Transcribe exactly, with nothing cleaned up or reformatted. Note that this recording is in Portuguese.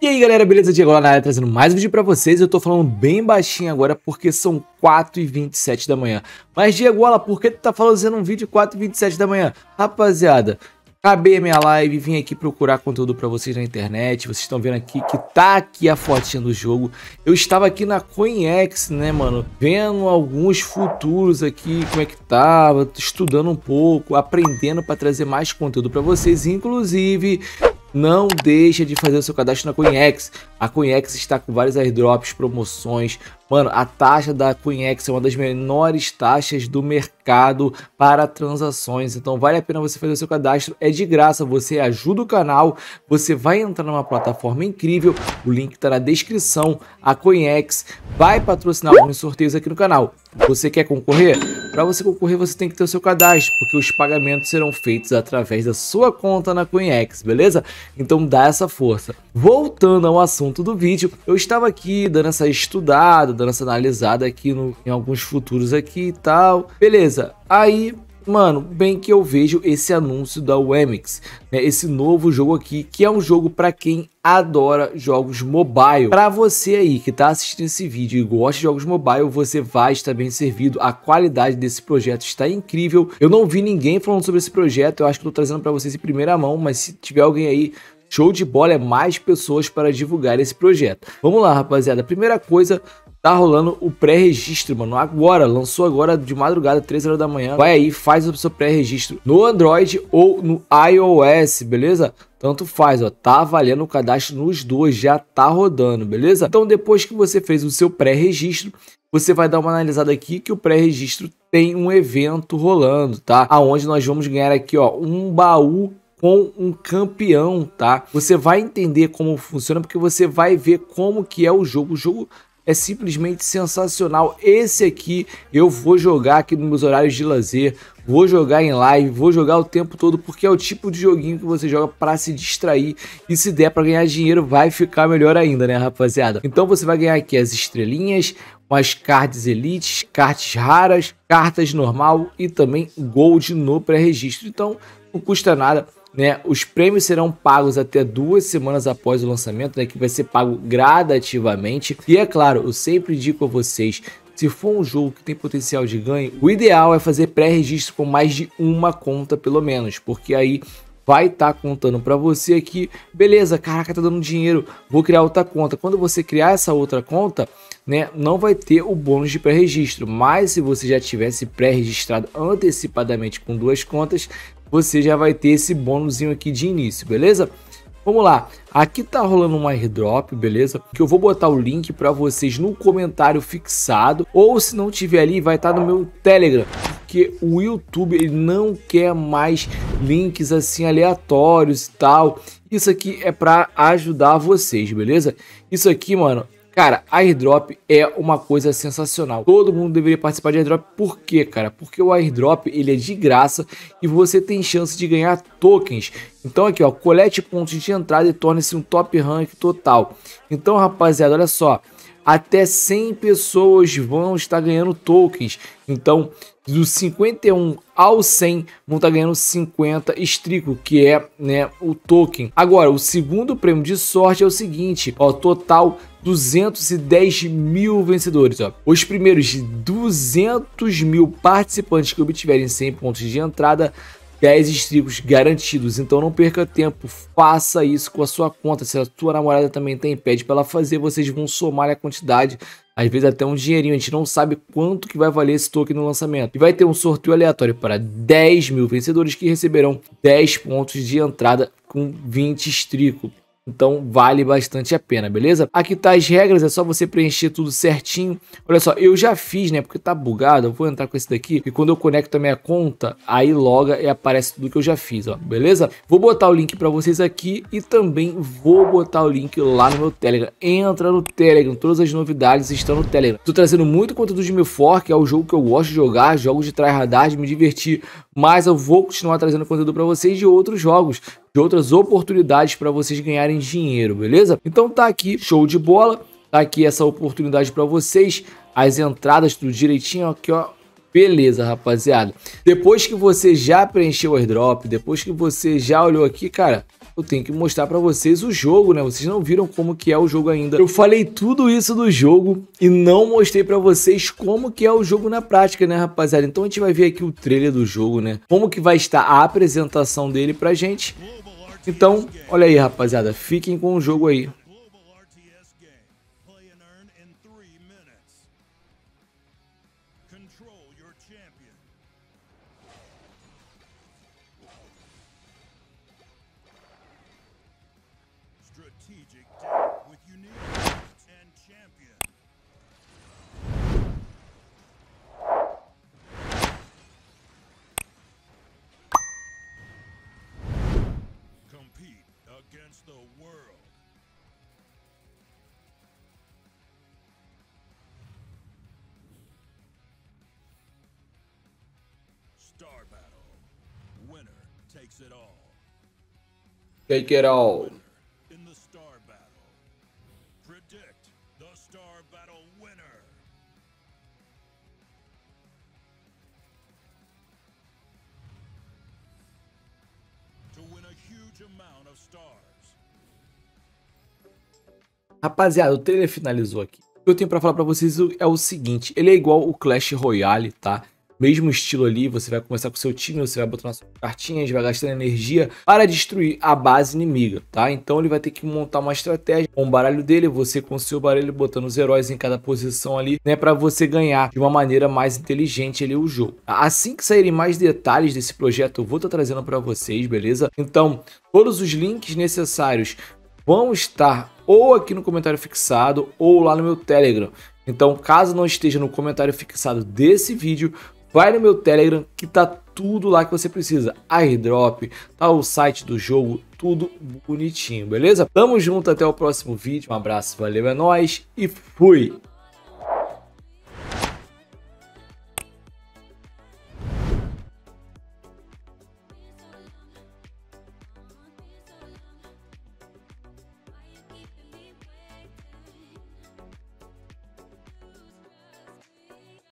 aí galera, beleza? Diego lá na área trazendo mais um vídeo pra vocês. Eu tô falando bem baixinho agora porque são quatro e vinte e sete da manhã. Mas Diego, olha, por que tu tá fazendo um vídeo quatro e vinte e sete da manhã? Rapaziada, acabei a minha live, vim aqui procurar conteúdo pra vocês na internet. Vocês estão vendo aqui que tá aqui a fotinha do jogo. Eu estava aqui na CoinEx, né, mano, vendo alguns futuros aqui, como é que tava, estudando um pouco, aprendendo pra trazer mais conteúdo pra vocês. Inclusive, não deixa de fazer o seu cadastro na CoinEx. A CoinEx está com vários airdrops, promoções. Mano, a taxa da CoinEx é uma das menores taxas do mercado para transações. Então vale a pena você fazer o seu cadastro. É de graça, você ajuda o canal. Você vai entrar numa plataforma incrível. O link está na descrição. A CoinEx vai patrocinar alguns sorteios aqui no canal. Você quer concorrer? Para você concorrer, você tem que ter o seu cadastro, porque os pagamentos serão feitos através da sua conta na CoinEx, beleza? Então dá essa força. Voltando ao assunto do vídeo, eu estava aqui dando essa estudada, dando essa analisada aqui no, em alguns futuros aqui e tal. Beleza, aí, mano, bem que eu vejo esse anúncio da Wemix, né? Esse novo jogo aqui, que é um jogo para quem adora jogos mobile. Para você aí que tá assistindo esse vídeo e gosta de jogos mobile, você vai estar bem servido. A qualidade desse projeto está incrível. Eu não vi ninguém falando sobre esse projeto, eu acho que tô trazendo para vocês em primeira mão, mas se tiver alguém aí, show de bola, é mais pessoas para divulgar esse projeto. Vamos lá, rapaziada. Primeira coisa, tá rolando o pré-registro, mano. Agora, lançou agora de madrugada, três horas da manhã. Vai aí, faz o seu pré-registro no Android ou no iOS, beleza? Tanto faz, ó, tá valendo o cadastro nos dois, já tá rodando, beleza? Então depois que você fez o seu pré-registro, você vai dar uma analisada aqui que o pré-registro tem um evento rolando, tá? Aonde nós vamos ganhar aqui, ó, um baú com um campeão, tá? Você vai entender como funciona, porque você vai ver como que é o jogo. O jogo é simplesmente sensacional. Esse aqui eu vou jogar aqui nos meus horários de lazer, vou jogar em live, vou jogar o tempo todo, porque é o tipo de joguinho que você joga para se distrair, e se der para ganhar dinheiro vai ficar melhor ainda, né, rapaziada? Então você vai ganhar aqui as estrelinhas, umas cards elites, cartas raras, cartas normal e também gold no pré-registro. Então não custa nada, né? Os prêmios serão pagos até duas semanas após o lançamento, né? Que vai ser pago gradativamente. E é claro, eu sempre digo a vocês, se for um jogo que tem potencial de ganho, o ideal é fazer pré-registro com mais de uma conta pelo menos, porque aí vai estar tá contando para você aqui, beleza, caraca, tá dando dinheiro, vou criar outra conta. Quando você criar essa outra conta, né, não vai ter o bônus de pré-registro, mas se você já tivesse pré-registrado antecipadamente com duas contas, você já vai ter esse bônusinho aqui de início, beleza? Vamos lá, aqui tá rolando um airdrop, beleza? Que eu vou botar o link para vocês no comentário fixado, ou se não tiver ali, vai estar tá no meu Telegram, porque o YouTube ele não quer mais links assim aleatórios e tal. Isso aqui é para ajudar vocês, beleza? Isso aqui, mano, cara, airdrop é uma coisa sensacional. Todo mundo deveria participar de airdrop. Por quê, cara? Porque o airdrop ele é de graça e você tem chance de ganhar tokens. Então aqui, ó, colete pontos de entrada e torne-se um top rank total. Então, rapaziada, olha só, até cem pessoas vão estar ganhando tokens. Então, dos cinquenta e um ao cem vão estar ganhando cinquenta estrico, que é, né, o token. Agora, o segundo prêmio de sorte é o seguinte, ó, total duzentos e dez mil vencedores, ó. Os primeiros duzentos mil participantes que obtiverem cem pontos de entrada, dez estricos garantidos. Então não perca tempo, faça isso com a sua conta. Se a tua namorada também tem, pede para ela fazer, vocês vão somar a quantidade, às vezes até um dinheirinho. A gente não sabe quanto que vai valer esse token no lançamento. E vai ter um sorteio aleatório para dez mil vencedores que receberão dez pontos de entrada com vinte estricos. Então vale bastante a pena, beleza? Aqui tá as regras, é só você preencher tudo certinho. Olha só, eu já fiz, né? Porque tá bugado, eu vou entrar com esse daqui. E quando eu conecto a minha conta, aí loga e aparece tudo que eu já fiz, ó, beleza? Vou botar o link pra vocês aqui e também vou botar o link lá no meu Telegram. Entra no Telegram, todas as novidades estão no Telegram. Tô trazendo muito conteúdo de MIFOR, que é o jogo que eu gosto de jogar, jogos de tryhardar, de me divertir. Mas eu vou continuar trazendo conteúdo pra vocês de outros jogos, de outras oportunidades para vocês ganharem dinheiro, beleza? Então tá aqui, show de bola, tá aqui essa oportunidade para vocês, as entradas tudo direitinho aqui, ó, beleza, rapaziada. Depois que você já preencheu o airdrop, depois que você já olhou aqui, cara, eu tenho que mostrar pra vocês o jogo, né? Vocês não viram como que é o jogo ainda. Eu falei tudo isso do jogo e não mostrei pra vocês como que é o jogo na prática, né, rapaziada? Então a gente vai ver aqui o trailer do jogo, né? Como que vai estar a apresentação dele pra gente. Então, olha aí, rapaziada. Fiquem com o jogo aí. Strategic deck with unique cards and champion. Compete against the world. Star battle. Winner takes it all. Take it all. In the star battle. Predict the star battle winner. To win a huge amount of stars. Rapaziada, o trailer finalizou aqui. O que eu tenho pra falar pra vocês é o seguinte. Ele é igual o Clash Royale, tá? Mesmo estilo ali, você vai começar com o seu time, você vai botar suas cartinhas, vai gastando energia para destruir a base inimiga, tá? Então ele vai ter que montar uma estratégia com o baralho dele, você com o seu baralho botando os heróis em cada posição ali, né? Para você ganhar de uma maneira mais inteligente ali o jogo. Assim que saírem mais detalhes desse projeto, eu vou estar trazendo para vocês, beleza? Então, todos os links necessários vão estar ou aqui no comentário fixado ou lá no meu Telegram. Então, caso não esteja no comentário fixado desse vídeo, vai no meu Telegram que tá tudo lá que você precisa. Airdrop, tá o site do jogo, tudo bonitinho, beleza? Tamo junto, até o próximo vídeo. Um abraço, valeu, é nóis e fui!